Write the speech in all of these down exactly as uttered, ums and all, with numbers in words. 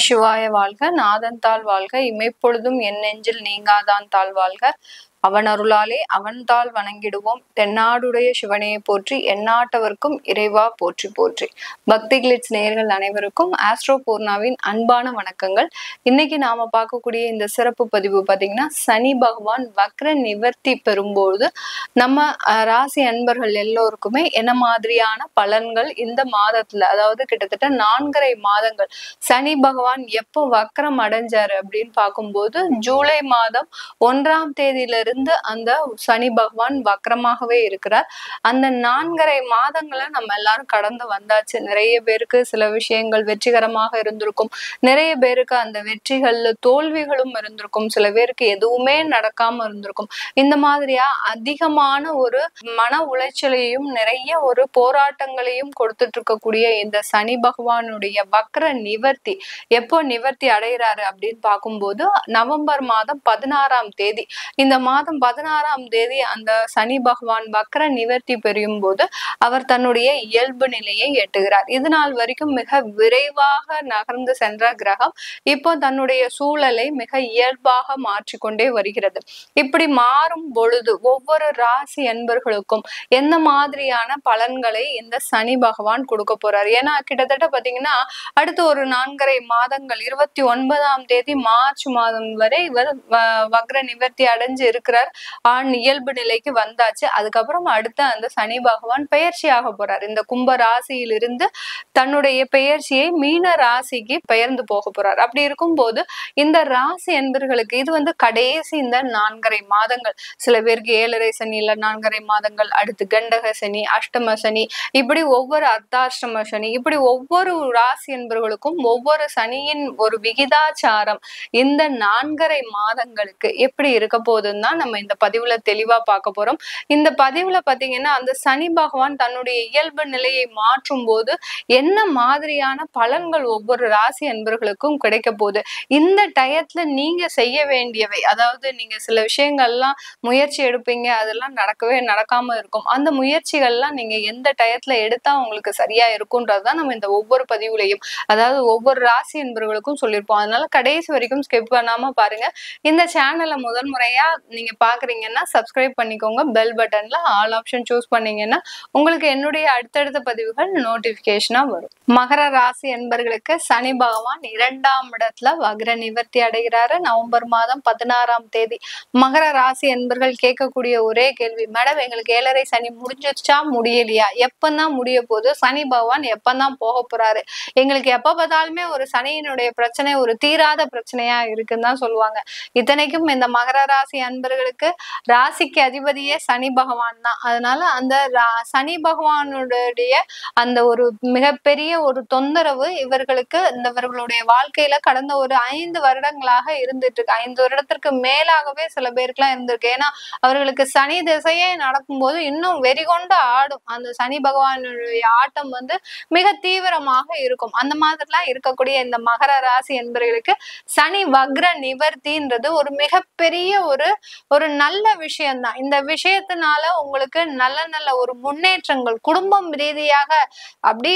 நமசிவாய வாழ்க. நாதன் தாள் வாழ்க. இமைப்பொழுதும் என் நெஞ்சில் நீங்காதான் தாள் வாழ்க. அவன் அருளாலே அவன் தாள் வணங்கிடுவோம். தென்னாடுடைய சிவனையை போற்றி, எந்நாட்டவர்க்கும் இறைவா போற்றி போற்றி. பக்தி கிளிட்ஸ் நேயர்கள் அனைவருக்கும் ஆஸ்ட்ரோ பூர்ணாவின் அன்பான வணக்கங்கள். இன்னைக்கு நாம பார்க்கக்கூடிய இந்த சிறப்பு பதிவு பார்த்தீங்கன்னா, சனி பகவான் வக்ர நிவர்த்தி பெறும்போது நம்ம ராசி அன்பர்கள் எல்லோருக்குமே என்ன மாதிரியான பலன்கள் இந்த மாதத்துல, அதாவது கிட்டத்தட்ட நான்கரை மாதங்கள் சனி பகவான் எப்போ வக்ரம் அடைஞ்சாரு அப்படின்னு பார்க்கும்போது, ஜூலை மாதம் ஒன்றாம் தேதியில இருந்து அந்த சனி பகவான் வக்ரமாகவே இருக்கிறார். அந்த நான்கரை மாதங்களை நம்ம எல்லாரும் கடந்து வந்தாச்சு. நிறைய பேருக்கு சில விஷயங்கள் வெற்றிகரமாக இருந்திருக்கும், நிறைய பேருக்கு அந்த வெற்றிகள்ல தோல்விகளும் இருந்திருக்கும், சில பேருக்கு எதுவுமே நடக்காம இருந்திருக்கும். இந்த மாதிரியா அதிகமான ஒரு மன உளைச்சலையும் நிறைய ஒரு போராட்டங்களையும் கொடுத்துட்டு இருக்கக்கூடிய இந்த சனி பகவானுடைய வக்ர நிவர்த்தி எப்போ நிவர்த்தி அடைகிறாரு அப்படின்னு பார்க்கும்போது, நவம்பர் மாதம் பதினாறாம் தேதி இந்த மாதம் பதினாறாம் தேதி அந்த சனி பகவான் வக்ர நிவர்த்தி பெறும் போது அவர் தன்னுடைய இயல்பு நிலையை எட்டுகிறார். இது நாள் வரைக்கும் மிக விரைவாக நகர்ந்து சென்ற கிரகம் இப்போ தன்னுடைய சூழலை மிக இயல்பாக மாற்றிக்கொண்டே வருகிறது. இப்படி மாறும் பொழுது ஒவ்வொரு ராசி அன்பர்களுக்கும் எந்த மாதிரியான பலன்களை இந்த சனி பகவான் கொடுக்க போறார்? ஏன்னா கிட்டத்தட்ட பாத்தீங்கன்னா அடுத்து ஒரு நான்கரை மாதங்கள் இருபத்தி ஒன்பதாம் தேதி மார்ச் மாதம் வரை இவர் வக்ர நிவர்த்தி அடைஞ்சு இருக்கிறார். ஆண் இயல்பு நிலைக்கு வந்தாச்சு. அதுக்கப்புறம் அடுத்த அந்த சனி பகவான் பெயர்ச்சியாக போறார். இந்த கும்ப ராசியிலிருந்து தன்னுடைய பெயர்ச்சியை மீன ராசிக்கு பெயர்ந்து போக போறார். அப்படி இருக்கும் போது இந்த ராசி என்பர்களுக்கு இது வந்து கடைசி இந்த நான்கரை மாதங்கள். சில பேருக்கு ஏழரை சனி இல்ல நான்கரை மாதங்கள், அடுத்து கண்டக சனி, அஷ்டம சனி, இப்படி ஒவ்வொரு அர்த்தாஷ்டம சனி, இப்படி ஒவ்வொரு ராசி என்பவர்களுக்கும் ஒவ்வொரு சனியின் ஒரு விகிதாச்சாரம் இந்த நான்கரை மாதங்களுக்கு எப்படி இருக்க போகுதுன்னு தான் நம்ம இந்த பதிவுல தெளிவா பார்க்க போறோம். இந்த பதிவுல பாத்தீங்கன்னா அந்த சனி பகவான் தன்னுடைய இயல்பு நிலையை மாற்றும் போது என்ன மாதிரியான பலன்கள் ஒவ்வொரு ராசி அன்பர்களுக்கும் கிடைக்க போகுது, இந்த டயத்துல நீங்க செய்ய வேண்டியவை, அதாவது நீங்க சில விஷயங்கள்லாம் முயற்சி எடுப்பீங்க, அதெல்லாம் நடக்கவே நடக்காம இருக்கும். அந்த முயற்சிகள்லாம் நீங்க எந்த டயத்துல எடுத்தா உங்களுக்கு சரியா இருக்கும்ன்றதுதான் நம்ம இந்த ஒவ்வொரு பதிவுலையும், அதாவது ஒவ்வொரு ராசி அன்பர்களுக்கும் சொல்லியிருப்போம். அதனால கடைசி வரைக்கும் ஸ்கிப் பண்ணாம பாருங்க. இந்த சேனலை முதல் முறையா நீங்க பாக்குறீங்கன்னா சப்ஸ்கிரைப் பண்ணிக்கோங்க. பெல் பட்டன்ல ஆல் ஆப்ஷன் சூஸ் பண்ணீங்கன்னா உங்களுக்கு என்னுடைய அடுத்தடுத்த பதிவுகள் நோட்டிபிகேஷனா வரும். மகர ராசி என்பர்களுக்கு சனி பகவான் இரண்டாம் இடத்துல வக்ர நிவர்த்தி அடைகிறாரு நவம்பர் மாதம் பதினாறாம் தேதி. மகர ராசி என்பர்கள் கேட்கக்கூடிய ஒரே கேள்வி, மேடம் எங்களுக்கு ஏழரை சனி முடிஞ்சிருச்சா முடியலையா, எப்பதான் முடிய போகுது, சனி பகவான் எப்பதான் போக போறாரு, எங்களுக்கு எப்ப பார்த்தாலுமே ஒரு சனியினுடைய பிரச்சனை ஒரு தீராத பிரச்சனையா இருக்குன்னு தான் சொல்லுவாங்க. இத்தனைக்கும் இந்த மகர ராசி அன்பர்களுக்கு ராசிக்கு அதிபதியே சனி பகவான் தான். அதனால அந்த சனி பகவானுடைய அந்த ஒரு மிகப்பெரிய ஒரு தொந்தரவு இவர்களுக்கு இவர்களுடைய வாழ்க்கையில கடந்த ஒரு ஐந்து வருடங்களாக இருந்துட்டு இருக்கு. ஐந்து வருடத்திற்கு மேலாகவே சில பேருக்குலாம் இருந்திருக்கு. ஏன்னா அவர்களுக்கு சனி திசையே நடக்கும்போது இன்னும் வெறிகொண்டு ஆடும். அந்த சனி பகவானுடைய ஆட்டம் வந்து மிக தீவிரமாக இருக்கும். அந்த மாதிரிலாம் இருக்கக்கூடிய இந்த மகர ராசி என்பவர்களுக்கு சனி வக்ர நிவர்த்தின்றது ஒரு மிகப்பெரிய ஒரு ஒரு நல்ல விஷயம்தான். இந்த விஷயத்தினால உங்களுக்கு நல்ல நல்ல ஒரு முன்னேற்றங்கள் குடும்பம் ரீதியாக அப்படி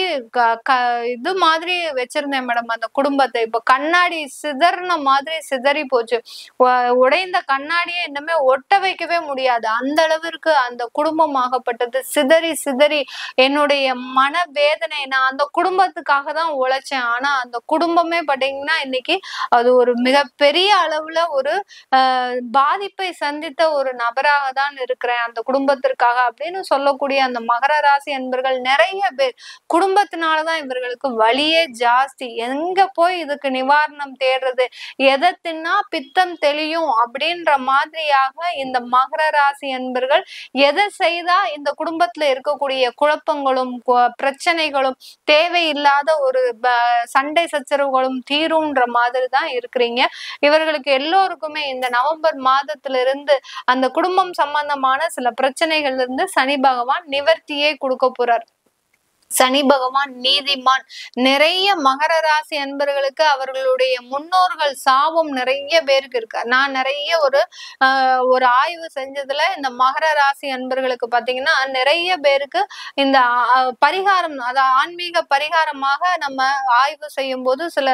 இது மாதிரி வச்சிருந்தேன் மேடம் அந்த குடும்பத்தை, இப்ப கண்ணாடி சிதறின மாதிரி சிதறி போச்சு. உடைந்த கண்ணாடியை இன்னுமே ஒட்ட வைக்கவே முடியாது, அந்த அளவிற்கு அந்த குடும்பம் ஆகப்பட்டது சிதறி சிதறி என்னுடைய மன வேதனை. நான் அந்த குடும்பத்துக்காக தான் உழைச்சேன், ஆனா அந்த குடும்பமே பாத்தீங்கன்னா இன்னைக்கு அது ஒரு மிகப்பெரிய அளவுல ஒரு ஆஹ் பாதிப்பை சந்தித்த ஒரு நபராக தான் இருக்கிறேன் அந்த குடும்பத்திற்காக அப்படின்னு சொல்லக்கூடிய அந்த மகர ராசி என்பர்கள் நிறைய பேர் குடும்பத்தினாலதான் இவர்களுக்கு வலியே ஜாஸ்தி. எங்க போய் இதுக்கு நிவாரணம் தேடுறது, எதை தின்னா பித்தம் தெளியும் அப்படின்ற மாதிரியாக இந்த மகர ராசி என்பர்கள் எதை செய்தா இந்த குடும்பத்துல இருக்கக்கூடிய குழப்பங்களும் பிரச்சனைகளும் தேவையில்லாத ஒரு சண்டை சச்சரவுகளும் தீரும்ன்ற மாதிரி தான் இருக்கிறீங்க. இவர்களுக்கு எல்லோருக்குமே இந்த நவம்பர் மாதத்துல இருந்து அந்த குடும்பம் சம்பந்தமான சில பிரச்சனைகள்ல இருந்து சனி பகவான் நிவர்த்தியே கொடுக்க போறார். சனி பகவான் நீதிமான். நிறைய மகர ராசி அன்பர்களுக்கு அவர்களுடைய முன்னோர்கள் சாபம் நிறைய பேருக்கு இருக்கு. நான் நிறைய ஒரு ஆஹ் ஒரு ஆய்வு செஞ்சதுல இந்த மகர ராசி அன்பர்களுக்கு பாத்தீங்கன்னா நிறைய பேருக்கு இந்த பரிகாரம், அதாவது ஆன்மீக பரிகாரமாக நம்ம ஆய்வு செய்யும் போது, சில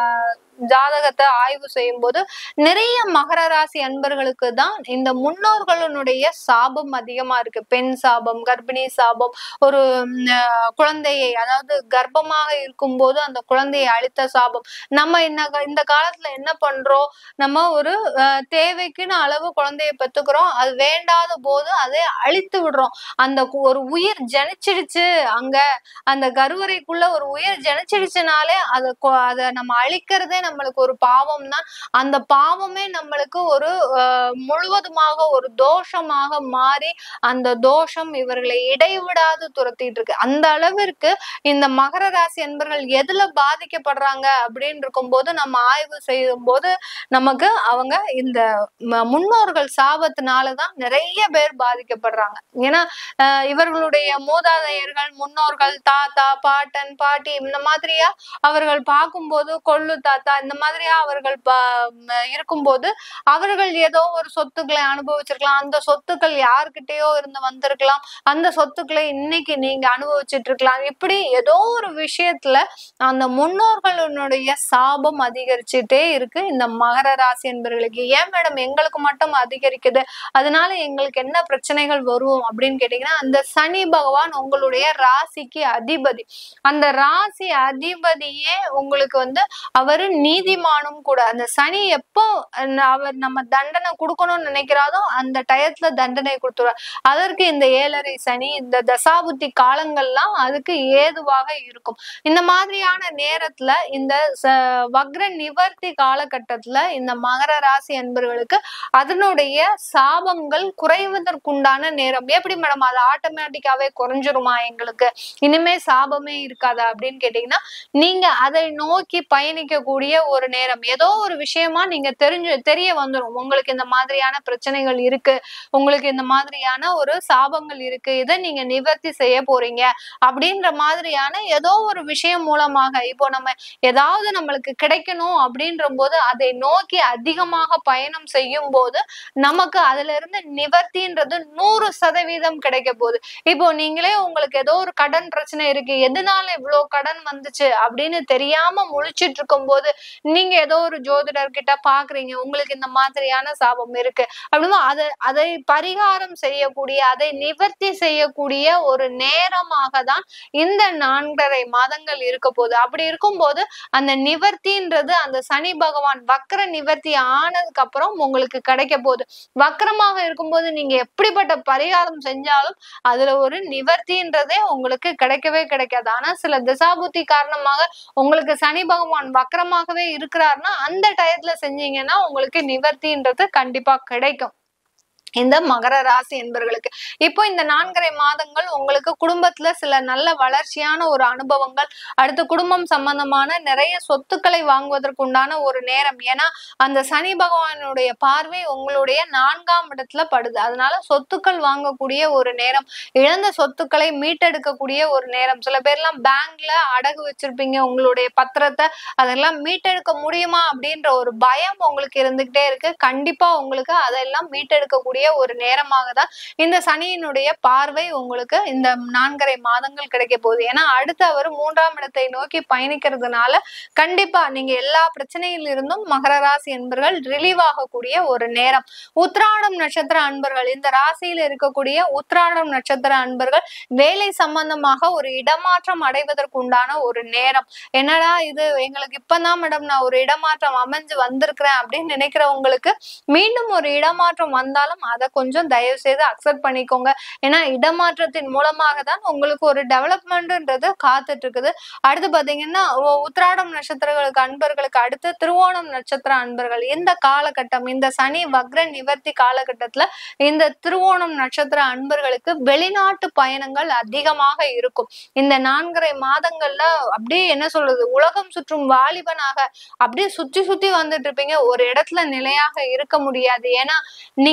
ஜாதகத்தை ஆய்வு செய்யும் போது நிறைய மகர ராசி அன்பர்களுக்கு தான் இந்த முன்னோர்களுடைய சாபம் அதிகமா இருக்கு. பெண் சாபம், கர்ப்பிணி சாபம், ஒரு குழந்தையை, அதாவது கர்ப்பமாக இருக்கும் போது அந்த குழந்தையை அழித்த சாபம். நம்ம என்ன இந்த காலத்துல என்ன பண்றோம், நம்ம ஒரு தேவைக்குன்னு அளவு குழந்தைய பெத்துக்கிறோம், அது வேண்டாத போது அதை அழித்து விடுறோம். அந்த ஒரு உயிர் ஜனிச்சிடுச்சு, அங்க அந்த கருவறைக்குள்ள ஒரு உயிர் ஜனிச்சிடுச்சுனாலே அதை அதை நம்ம அழிக்கிறதே நம்மளுக்கு ஒரு பாவம் தான். அந்த பாவமே நம்மளுக்கு ஒரு அஹ் முழுவதுமாக ஒரு தோஷமாக மாறி அந்த தோஷம் இவர்களை இடைவிடாது துரத்திட்டு இருக்கு. அந்த அளவிற்கு இந்த மகர ராசி அன்பர்கள் எதுல பாதிக்கப்படுறாங்க அப்படின்னு இருக்கும் போது நம்ம ஆய்வு செய்யும் போது நமக்கு அவங்க இந்த முன்னோர்கள் சாபத்தினாலதான் நிறைய பேர் பாதிக்கப்படுறாங்க. ஏன்னா அஹ் இவர்களுடைய மூதாதையர்கள், முன்னோர்கள், தாத்தா, பாட்டன், பாட்டி இந்த மாதிரியா அவர்கள் பார்க்கும்போது, கொள்ளு தாத்தா இந்த மாதிரியா அவர்கள் இருக்கும்போது அவர்கள் ஏதோ ஒரு சொத்துக்களை அனுபவிச்சிருக்கலாம். அந்த சொத்துக்கள் யாருக்கிட்டயோ இருந்து வந்திருக்கலாம். அந்த சொத்துக்களை இன்னைக்கு நீங்க அனுபவிச்சுட்டு இருக்கலாம். இப்படி ஏதோ ஒரு விஷயத்துல அந்த முன்னோர்களுடைய சாபம் அதிகரிச்சுட்டே இருக்கு இந்த மகர ராசி என்பவர்களுக்கு. ஏன் மேடம் எங்களுக்கு மட்டும் அதிகரிக்குது, அதனால எங்களுக்கு என்ன பிரச்சனைகள் வரும் அப்படின்னு கேட்டீங்கன்னா, அந்த சனி பகவான் உங்களுடைய ராசிக்கு அதிபதி. அந்த ராசி அதிபதியே உங்களுக்கு வந்து அவரு நீதிமானும் கூட. அந்த சனி எப்போ அவர் நம்ம தண்டனை கொடுக்கணும்னு நினைக்கிறாரோ அந்த டயத்துல தண்டனை கொடுத்துருவார். அதற்கு இந்த ஏழரை சனி, இந்த தசாபுத்தி காலங்கள்லாம் அதுக்கு ஏதுவாக இருக்கும். இந்த மாதிரியான நேரத்துல, இந்த வக்ர நிவர்த்தி காலகட்டத்துல இந்த மகர ராசி அன்பர்களுக்கு அதனுடைய சாபங்கள் குறைவதற்குண்டான நேரம். எப்படி மேடம் அது ஆட்டோமேட்டிக்காவே குறைஞ்சிருமா, எங்களுக்கு இனிமே சாபமே இருக்காதா அப்படின்னு கேட்டீங்கன்னா, நீங்க அதை நோக்கி பயணிக்கக்கூடிய ஒரு நேரம். ஏதோ ஒரு விஷயமா நீங்க தெரிஞ்சு தெரிய வந்துடும், உங்களுக்கு இந்த மாதிரியான பிரச்சனைகள் இருக்கு, உங்களுக்கு இந்த மாதிரியான ஒரு சாபங்கள் இருக்கு, இதை நீங்க நிவர்த்தி செய்ய போறீங்க அப்படின்ற மாதிரியான ஏதோ ஒரு விஷயம் மூலமாக. இப்போ நம்ம ஏதாவது நம்மளுக்கு கிடைக்கணும் அப்படின்ற போது அதை நோக்கி அதிகமாக பயணம் செய்யும் போது நமக்கு அதுல இருந்து நிவர்த்தின்றது நூறு சதவீதம் கிடைக்க போகுது. இப்போ நீங்களே உங்களுக்கு ஏதோ ஒரு கடன் பிரச்சனை இருக்கு, எதனால இவ்வளவு கடன் வந்துச்சு அப்படின்னு தெரியாம முழிச்சிட்டு இருக்கும் போது நீங்க ஏதோ ஒரு ஜோதிடர் கிட்ட பாக்குறீங்க, உங்களுக்கு இந்த மாதிரியான சாபம் இருக்கு அப்படின்னா அதை அதை பரிகாரம் செய்யக்கூடிய, அதை நிவர்த்தி செய்யக்கூடிய ஒரு நேரமாக தான் இந்த நான்கரை மாதங்கள் இருக்க போகுது. அப்படி இருக்கும்போது அந்த நிவர்த்தின்றது அந்த சனி பகவான் வக்ர நிவர்த்தி ஆனதுக்கு அப்புறம் உங்களுக்கு கிடைக்க போகுது. வக்ரமாக இருக்கும்போது நீங்க எப்படிப்பட்ட பரிகாரம் செஞ்சாலும் அதுல ஒரு நிவர்த்தின்றதே உங்களுக்கு கிடைக்கவே கிடைக்காது. ஆனா சில திசாபுத்தி காரணமாக உங்களுக்கு சனி பகவான் வக்ரமாகவே இருக்கிறாருன்னா அந்த டயத்துல செஞ்சீங்கன்னா உங்களுக்கு நிவர்த்தின்றது கண்டிப்பா கிடைக்கும் இந்த மகர ராசி என்பவர்களுக்கு. இப்போ இந்த நான்கரை மாதங்கள் உங்களுக்கு குடும்பத்துல சில நல்ல வளர்ச்சியான ஒரு அனுபவங்கள், அடுத்து குடும்பம் சம்பந்தமான நிறைய சொத்துக்களை வாங்குவதற்கு உண்டான ஒரு நேரம். ஏன்னா அந்த சனி பகவானுடைய பார்வை உங்களுடைய நான்காம் இடத்துல படுது. அதனால சொத்துக்கள் வாங்கக்கூடிய ஒரு நேரம், இழந்த சொத்துக்களை மீட்டெடுக்கக்கூடிய ஒரு நேரம். சில பேர்லாம் பேங்க்ல அடகு வச்சிருப்பீங்க உங்களுடைய பத்திரத்தை, அதெல்லாம் மீட்டெடுக்க முடியுமா அப்படின்ற ஒரு பயம் உங்களுக்கு இருந்துகிட்டே இருக்கு. கண்டிப்பா உங்களுக்கு அதெல்லாம் மீட்டெடுக்கக்கூடிய ஒரு நேரமாக தான் இந்த சனியினுடைய பார்வை உங்களுக்கு இந்த நான்கரை மாதங்கள் கிடைக்க போகுது. ஏன்னா அடுத்து அவர் மூன்றாம் இடத்தை நோக்கி பயணிக்கிறதுனால கண்டிப்பா நீங்க எல்லா பிரச்சனையில் இருந்தும் மகர ராசி என்பர்கள் ரிலீவ் ஆகக்கூடிய ஒரு நேரம். உத்திராடம் நட்சத்திர அன்பர்கள், இந்த ராசியில் இருக்கக்கூடிய உத்திராடம் நட்சத்திர அன்பர்கள் வேலை சம்பந்தமாக ஒரு இடமாற்றம் அடைவதற்கு உண்டான ஒரு நேரம். என்னடா இது எங்களுக்கு இப்பதான் மேடம் நான் ஒரு இடமாற்றம் அமைஞ்சு வந்திருக்கிறேன் அப்படின்னு நினைக்கிறவங்களுக்கு மீண்டும் ஒரு இடமாற்றம் வந்தாலும் அதை கொஞ்சம் தயவு செய்து அக்செப்ட் பண்ணிக்கோங்க. ஏன்னா இடமாற்றத்தின் மூலமாக தான் உங்களுக்கு ஒரு டெவலப்மெண்ட்ன்றது காத்துட்டு இருக்குது. அடுத்து பாத்தீங்கன்னா உத்திராடம் நட்சத்திரங்களுக்கு அன்பர்களுக்கு அடுத்து திருவோணம் நட்சத்திர அன்பர்கள், இந்த காலகட்டம் இந்த சனி வக்ர நிவர்த்தி காலகட்டத்துல இந்த திருவோணம் நட்சத்திர அன்பர்களுக்கு வெளிநாட்டு பயணங்கள் அதிகமாக இருக்கும். இந்த நான்கரை மாதங்கள்ல அப்படியே என்ன சொல்றது, உலகம் சுற்றும் வாலிபனாக அப்படியே சுத்தி சுத்தி வந்துட்டு இருப்பீங்க. ஒரு இடத்துல நிலையாக இருக்க முடியாது. ஏன்னா நீங்க இப்ப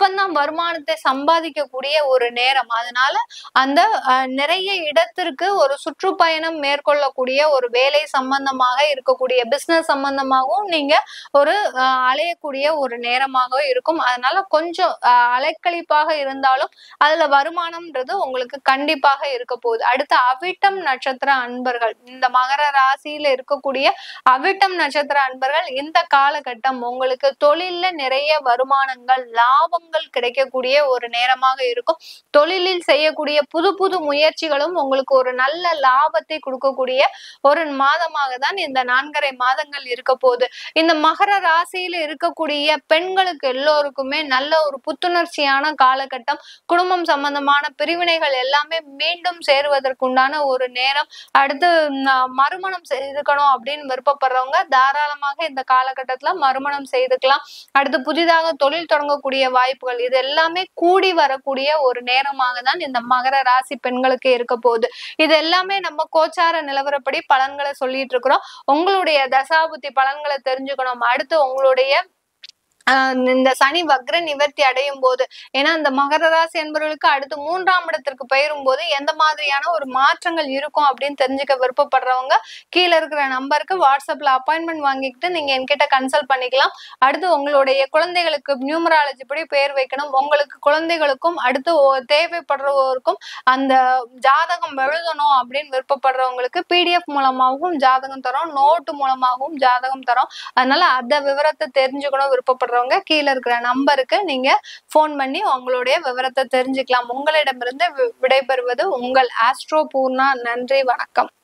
இப்பதான் வருமானத்தை சம்பாதிக்கக்கூடிய ஒரு நேரம். அதனால அந்த அஹ், நிறைய இடத்திற்கு ஒரு சுற்றுப்பயணம் மேற்கொள்ளக்கூடிய ஒரு வேலை சம்பந்தமாக இருக்கக்கூடிய பிசினஸ் சம்பந்தமாகவும் நீங்க ஒரு அஹ், அலையக்கூடிய ஒரு நேரமாக இருக்கும். அதனால கொஞ்சம் அஹ், அலைக்கழிப்பாக இருந்தாலும் அதுல வருமானம்ன்றது உங்களுக்கு கண்டிப்பாக இருக்க போகுது. அடுத்து அவிட்டம் நட்சத்திர அன்பர்கள், இந்த மகர ராசியில இருக்கக்கூடிய அவிட்டம் நட்சத்திர அன்பர்கள், இந்த காலகட்டம் உங்களுக்கு தொழில்ல நிறைய வருமானங்கள் லாபங்கள் கிடைக்கக்கூடிய ஒரு நேரமாக இருக்கும். தொழிலில் செய்யக்கூடிய புது புது முயற்சிகளும் உங்களுக்கு ஒரு நல்ல லாபத்தை கொடுக்கக்கூடிய ஒரு மாதமாக தான் இந்த நான்கரை மாதங்கள் இருக்க போகுது. இந்த மகர ராசியில இருக்கக்கூடிய பெண்களுக்கு எல்லோருக்குமே நல்ல ஒரு புத்துணர்ச்சியான காலகட்டம். குடும்பம் சம்பந்தமான பிரிவினைகள் எல்லாமே மீண்டும் சேருவதற்குண்டான ஒரு நேரம். அடுத்து மறுமணம் செய்துக்கணும் அப்படின்னு விருப்பப்படுறவங்க தாராளமாக இந்த காலகட்டத்துல மறுமணம் செய்துக்கலாம். அடுத்து புதிதாக தொழில் தொடங்கக்கூடிய வாய்ப்புகள், இது எல்லாமே கூடி வரக்கூடிய ஒரு நேரமாக தான் இந்த மகர ராசி பெண்களுக்கு இருக்க போகுது. இது எல்லாமே நம்ம கோச்சார நிலவரப்படி பலன்களை சொல்லிட்டு இருக்கிறோம். உங்களுடைய தசாபுத்தி பலன்களை தெரிஞ்சுக்கணும். அடுத்து உங்களுடைய ஆஹ் இந்த சனி வக்ர நிவர்த்தி அடையும் போது, ஏன்னா இந்த மகர ராசி என்பவர்களுக்கு அடுத்து மூன்றாம் இடத்திற்கு பெயரும் போது எந்த மாதிரியான ஒரு மாற்றங்கள் இருக்கும் அப்படின்னு தெரிஞ்சுக்க விருப்பப்படுறவங்க கீழே இருக்கிற நம்பருக்கு வாட்ஸ்அப்ல அப்பாயின்மெண்ட் வாங்கிக்கிட்டு நீங்க என்கிட்ட கன்சல்ட் பண்ணிக்கலாம். அடுத்து உங்களுடைய குழந்தைகளுக்கு நியூமராலஜி படி பெயர் வைக்கணும், உங்களுக்கு குழந்தைகளுக்கும் அடுத்து தேவைப்படுறவருக்கும் அந்த ஜாதகம் எழுதணும் அப்படின்னு விருப்பப்படுறவங்களுக்கு பிடிஎஃப் மூலமாகவும் ஜாதகம் தரோம், நோட்டு மூலமாகவும் ஜாதகம் தரோம். அதனால அந்த விவரத்தை தெரிஞ்சுக்கணும் விருப்பப்படுறவங்க கீழே இருக்கிற நம்பருக்கு நீங்க போன் பண்ணி உங்களுடைய விவரத்தை தெரிஞ்சுக்கலாம். உங்களிடமிருந்து விடைபெறுவது உங்கள் ஆஸ்ட்ரோ பூர்ணா. நன்றி, வணக்கம்.